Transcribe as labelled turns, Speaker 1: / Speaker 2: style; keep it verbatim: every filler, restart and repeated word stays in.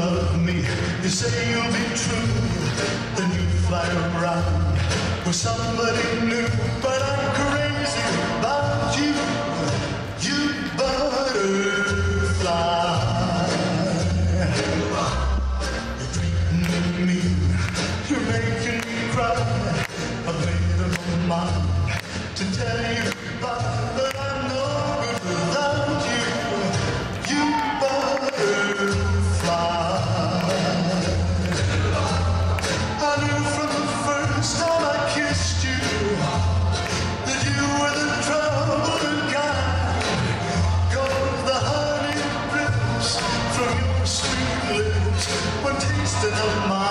Speaker 1: love me, you say you'll be true, then you fly around with somebody new. But I'm crazy about you, you butterfly. You're treating me, you're making me cry. I've made up my mind to tell you goodbye, but I'm no good without you, you butterfly. I knew from the first time I kissed you that you were the troubling kind. 'Cause the honey drips from your sweet lips when tasting of mine.